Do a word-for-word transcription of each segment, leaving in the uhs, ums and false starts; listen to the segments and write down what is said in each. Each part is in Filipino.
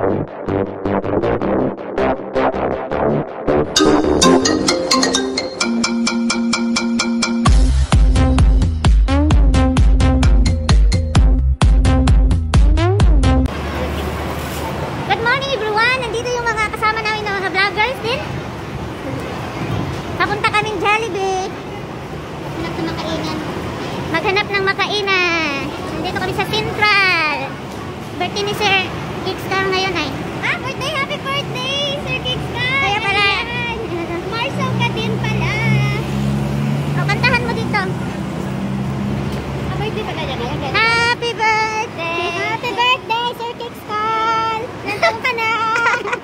Good morning everyone! Nandito yung mga kasama namin ng mga vloggers din. Papunta kaming Jollibee. Maghanap ng makainan. Maghanap ng makainan. Nandito kami sa Central. Birthday ni Sir Kickstart ngayon ay. Ah, birthday! Happy birthday! Sir Kickstart! Kaya pala. Marso ka din pala. O, kantahan mo dito. Ah, birthday pala dyan. Happy birthday! Happy birthday, Sir Kickstart! Nandang ka na!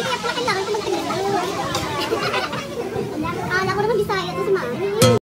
tiyak na kailangan ko magtagal. Akala ko naman Bisaya to si Mami.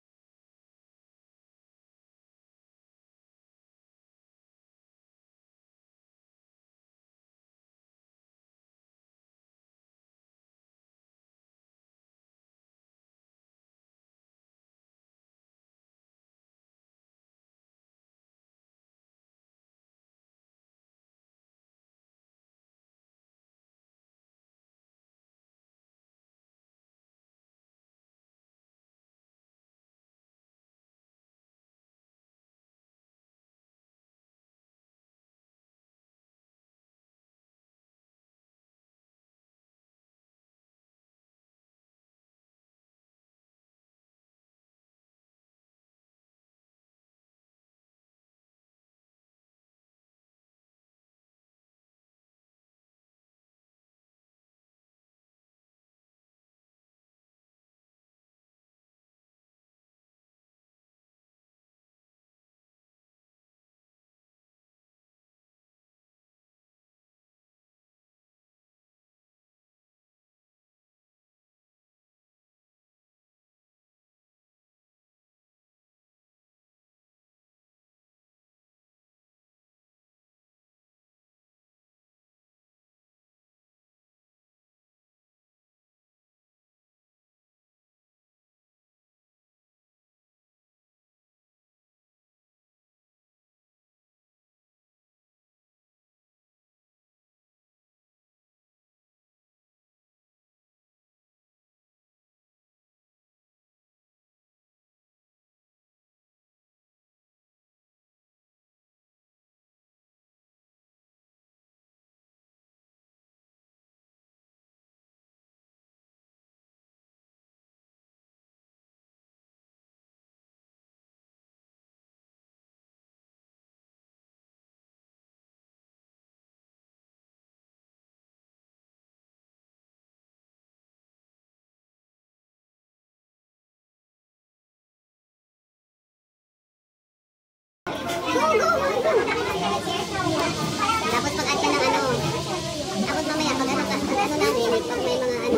Tapos pag-add ka ng ano, tapos mamaya pag ano, pag ano namin, pag may mga ano,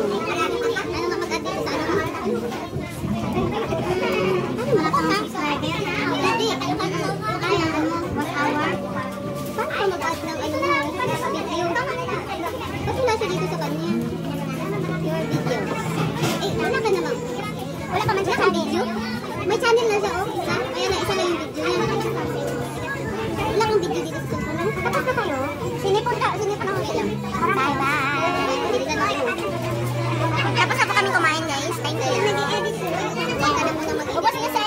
ano nga pag-add dito sa ano, ano mga pang-subscriber? Hindi, kaya ano, one hour? Paano ka mag-add ng ano, video? Ba't wala siya dito sa kanya? Your videos. Eh, wala ka naman. Wala pa man siya sa video? May channel na siya, oh, isa. Kaya na, isa lang yung video niya. Wala kang video dito sa cellphone. Tapos na kayo? Sinipon ka, sinipon ako sila. Bye-bye! Hindi ka na kayo. Tapos na po kami kumain, guys. Thank you. Nag-i-edit sila. Huwag ka na muna mag-edit.